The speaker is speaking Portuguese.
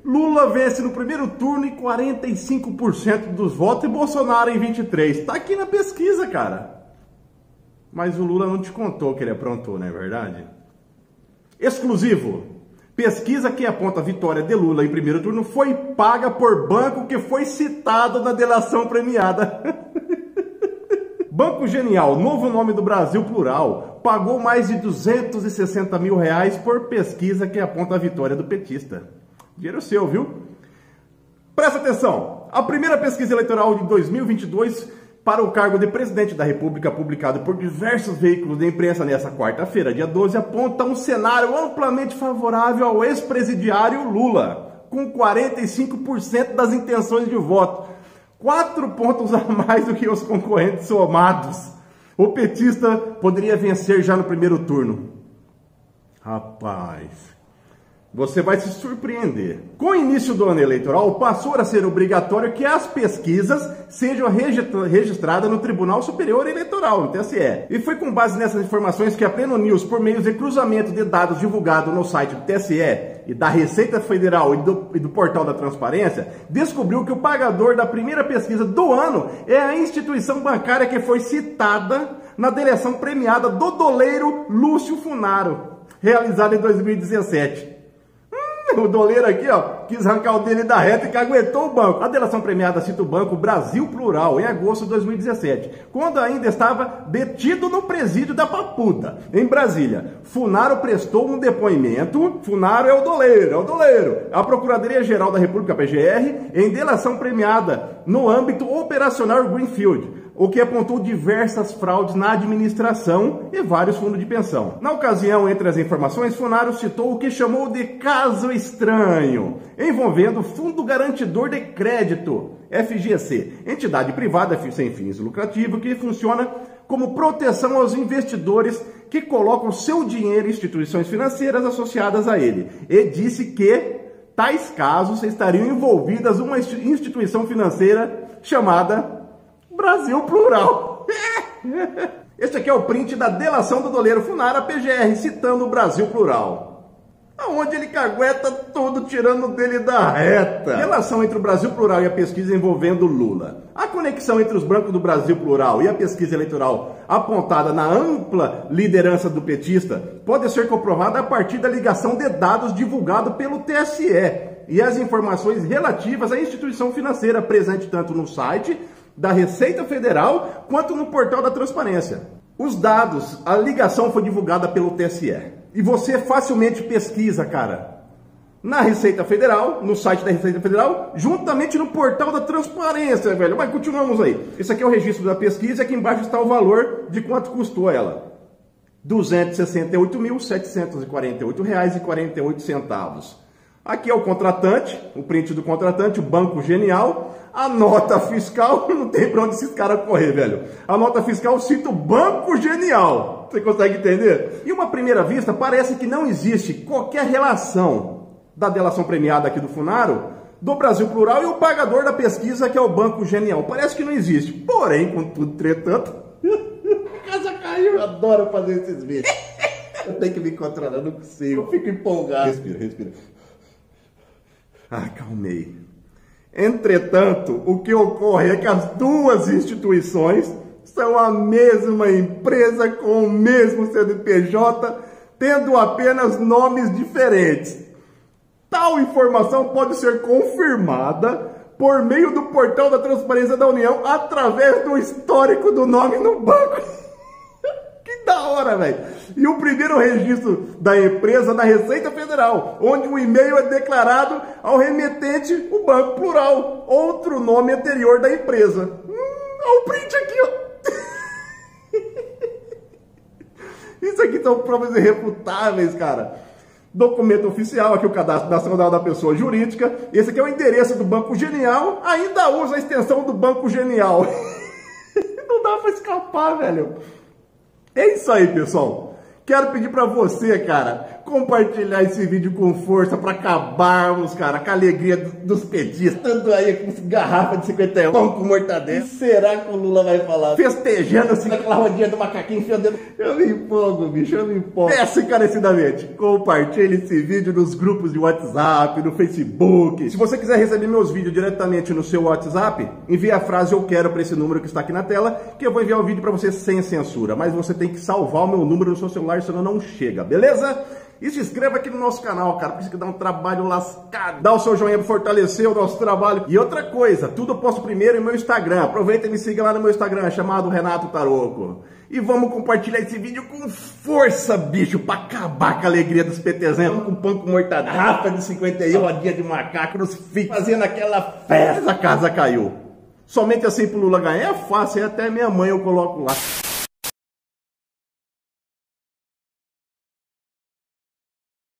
Lula vence no primeiro turno em 45% dos votos e Bolsonaro em 23%. Tá aqui na pesquisa, cara. Mas o Lula não te contou que ele aprontou, não é verdade? Exclusivo. Pesquisa que aponta a vitória de Lula em primeiro turno foi paga por banco que foi citado na delação premiada. Banco Genial, novo nome do Brasil Plural, pagou mais de 260 mil reais por pesquisa que aponta a vitória do petista. Dinheiro seu, viu? Presta atenção. A primeira pesquisa eleitoral de 2022 para o cargo de presidente da República, publicado por diversos veículos de imprensa nesta quarta-feira, dia 12, aponta um cenário amplamente favorável ao ex-presidiário Lula, com 45% das intenções de voto, 4 pontos a mais do que os concorrentes somados. O petista poderia vencer já no primeiro turno. Rapaz, você vai se surpreender. Com o início do ano eleitoral, passou a ser obrigatório que as pesquisas sejam registradas no Tribunal Superior Eleitoral, no TSE. E foi com base nessas informações que a Pleno News, por meio de cruzamento de dados divulgado no site do TSE e da Receita Federal e do Portal da Transparência, descobriu que o pagador da primeira pesquisa do ano é a instituição bancária que foi citada na delação premiada do doleiro Lúcio Funaro, realizada em 2017. O doleiro aqui, ó, quis arrancar o dele da reta e que aguentou o banco. A delação premiada cita o Banco Brasil Plural em agosto de 2017, quando ainda estava detido no presídio da Papuda, em Brasília. Funaro prestou um depoimento. Funaro é o doleiro. A Procuradoria-Geral da República, PGR, em delação premiada no âmbito operacional Greenfield, o que apontou diversas fraudes na administração e vários fundos de pensão. Na ocasião, entre as informações, Funaro citou o que chamou de caso estranho, envolvendo Fundo Garantidor de Crédito, FGC, entidade privada sem fins lucrativos que funciona como proteção aos investidores que colocam seu dinheiro em instituições financeiras associadas a ele, e disse que tais casos estariam envolvidas uma instituição financeira chamada Brasil Plural. Este aqui é o print da delação do doleiro Funaro à PGR, citando o Brasil Plural, aonde ele cagueta tudo, tirando dele da reta. Relação entre o Brasil Plural e a pesquisa envolvendo Lula. A conexão entre os bancos do Brasil Plural e a pesquisa eleitoral apontada na ampla liderança do petista pode ser comprovada a partir da ligação de dados divulgado pelo TSE e as informações relativas à instituição financeira presente tanto no site da Receita Federal quanto no Portal da Transparência. Os dados, a ligação foi divulgada pelo TSE. E você facilmente pesquisa, cara, na Receita Federal, no site da Receita Federal, juntamente no Portal da Transparência, velho. Mas continuamos aí. Esse aqui é o registro da pesquisa e aqui embaixo está o valor de quanto custou ela. R$ 268.748,48. Aqui é o contratante, o print do contratante, o Banco Genial. A nota fiscal, não tem pra onde esses caras correr, velho. A nota fiscal cita o Banco Genial. Você consegue entender? E uma primeira vista, parece que não existe qualquer relação da delação premiada aqui do Funaro, do Brasil Plural e o pagador da pesquisa, que é o Banco Genial. Parece que não existe. Porém, contudo, entretanto, a casa caiu. Eu adoro fazer esses vídeos. Eu tenho que me controlar, eu não consigo. Eu fico empolgado. Respira. Acalmei. Entretanto, o que ocorre é que as duas instituições são a mesma empresa com o mesmo CNPJ, tendo apenas nomes diferentes. Tal informação pode ser confirmada por meio do Portal da Transparência da União através do histórico do nome no banco. Que da hora, velho! E o primeiro registro da empresa na Receita Federal, onde o e-mail é declarado ao remetente, o Banco Plural, outro nome anterior da empresa. Olha o print aqui, ó. Isso aqui são provas irrefutáveis, cara. Documento oficial, aqui o cadastro nacional da pessoa jurídica. Esse aqui é o endereço do Banco Genial, ainda usa a extensão do Banco Genial. Não dá pra escapar, velho. É isso aí, pessoal. Quero pedir para você, cara, compartilhar esse vídeo com força pra acabarmos, cara, com a alegria dos petistas. Tanto aí com garrafa de 51, pão com mortadela. Será que o Lula vai falar? Festejando assim, naquela rodinha do macaquinho, enfiando. Eu me empolgo, bicho, eu me empolgo. Peço encarecidamente, compartilhe esse vídeo nos grupos de WhatsApp, no Facebook. Se você quiser receber meus vídeos diretamente no seu WhatsApp, envie a frase "eu quero" para esse número que está aqui na tela, que eu vou enviar o vídeo para você sem censura. Mas você tem que salvar o meu número no seu celular, senão não chega, beleza? E se inscreva aqui no nosso canal, cara, porque isso aqui dá um trabalho lascado. Dá o seu joinha para fortalecer o nosso trabalho. E outra coisa, tudo eu posto primeiro no meu Instagram. Aproveita e me siga lá no meu Instagram, chamado Renato Taroco. E vamos compartilhar esse vídeo com força, bicho, pra acabar com a alegria dos PTZentos. Vamos com pão com mortadela, garrafa de 51, rodinha de macaco, nos fica fazendo aquela festa. A casa caiu. Somente assim pro Lula ganhar é fácil, até minha mãe eu coloco lá.